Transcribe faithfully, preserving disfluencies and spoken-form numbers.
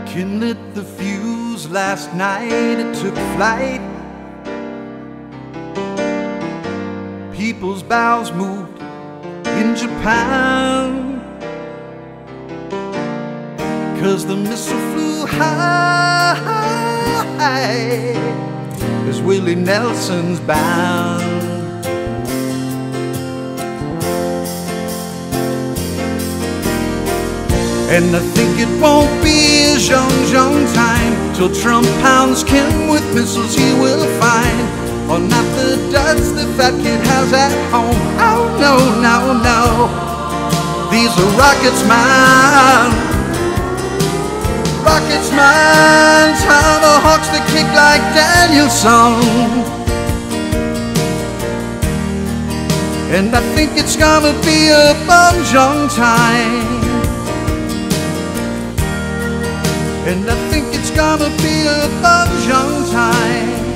Kim lit the fuse last night, it took flight. People's bowels moved in Japan, 'cause the missile flew high as Willie Nelson's bound. And I think it won't be a zhong zhong time till Trump pounds Kim with missiles he will find. Or not the duds the fat kid has at home. Oh no, no, no, these are rockets mine. Rockets mine, tomahawks that kick like Danielson. And I think it's gonna be a bum zhong time. And I think it's gonna be a bum zhong time.